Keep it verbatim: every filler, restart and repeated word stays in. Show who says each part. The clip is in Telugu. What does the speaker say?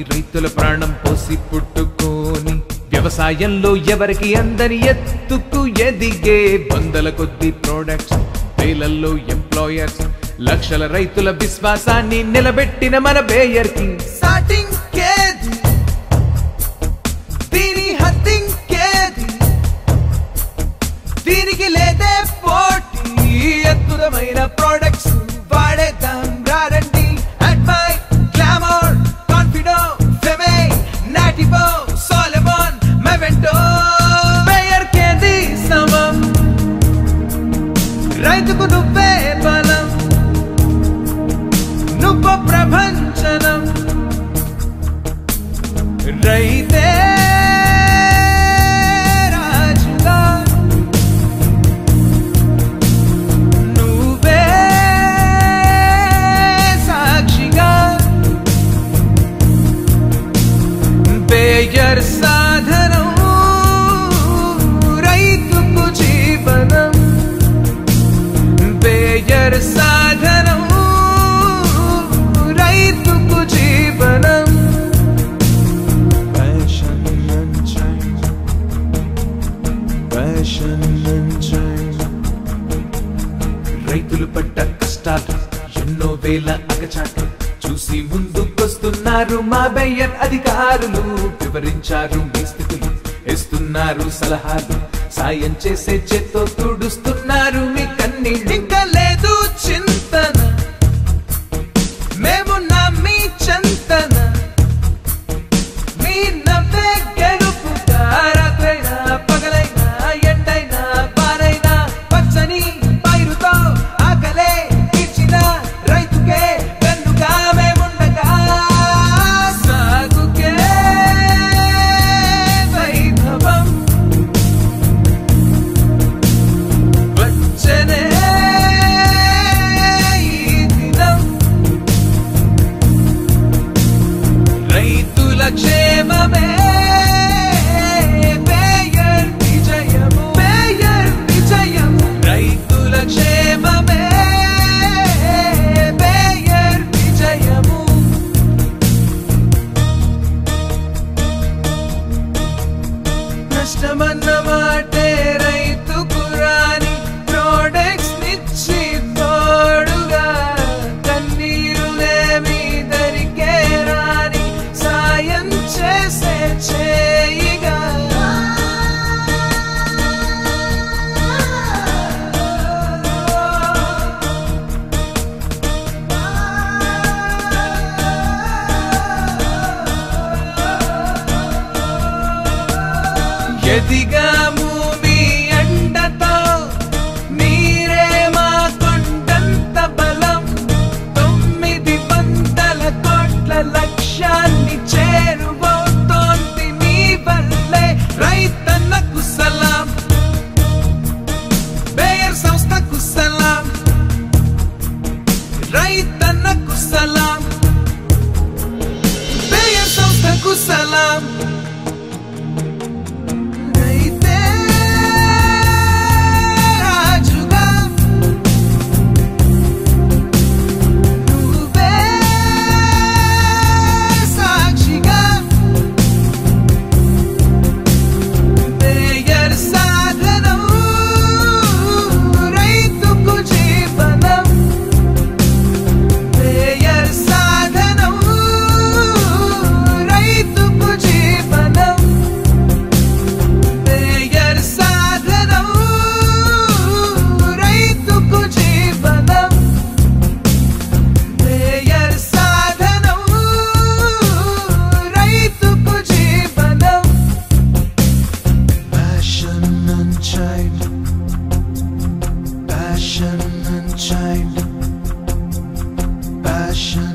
Speaker 1: రైతుల ప్రాణం పోసి పుట్టుకోని వ్యవసాయంలో ఎవరికి అందని ఎత్తుకు ఎదిగే వందల కొద్ది ప్రొడక్ట్స్ వేలల్లో ఎంప్లాయర్స్ లక్షల రైతుల విశ్వాసాన్ని నిలబెట్టిన మన బేయర్ కి
Speaker 2: స్టార్టింగ్ కేది దీని హద్దింగ్ కేది దీనికి లేదే పోటీ అద్భుతమైన ప్రొడక్ట్స్ వాడేద్దాం రారండి Admire Glamour Confidor Fame Nativo Solomon Movento Bayer కేది సమం రైతుకు నువ్వే బలం నువ్వు ప్రపంచనం రైతే రాజుగా నువ్వే సాక్షిగా బేయర్ సాధనం రైతుకు జీవనం బేయర్ సాధనం రైతుకు జీవనం రైతులు పడ్డ కష్టాలు ఎన్నో వేల అగచాట్లు చూసి ముందుకొస్తున్నారు మా బేయర్ అధికారులు వివరించారు మీ స్థితులు ఇస్తున్నారు సలహాలు సాయం చేసే చేత్తో తుడుస్తున్నారు మీ కన్నీళ్ళు ఇంకా లేదు చింతన మేము నమ్మి చంతన మీ నవ్వే గెలుపుగా రాత్రైనా పగలైనా ఎండైనా వారైనా పచ్చని పైరుతో ఆకలే ఇచ్చిన రైతుకే వెన్నుగా మేముండగా సాగుకే వైభవం వచ్చనే ఈ దినం రైతుల క్షేమమే బేయర్ విజయము బేయర్ విజయము రైతుల క్షేమమే బేయర్ విజయము నష్టమన్న మాటే రైతుకు రాని ప్రొడక్ట్స్ నిచ్చి తోడుగా కన్నీరులేమి దరికే రాని సాయం చేసే చేయిగా ఎదిగాము మీ అండతో మీరే మా కొండంత బలం తొమ్మిది వందల కోట్ల లక్ష్యాన్ని చేరువవుతోంది మీ వల్లే రైతన్నకు సలాం బేయర్ సంస్థకు సలాం రైతన్నకు సలాం బేయర్ సంస్థకు సలాం రైతే రాజుగా నువ్వే సాక్షిగా బేయర్ సాధనం రైతుకు జీవనం బేయర్ సాధనం రైతుకు జీవనం బేయర్ సాధనం రైతుకు జీవనం బేయర్ సాధనం రైతుకు జీవనం Passion and child Passion and child Passion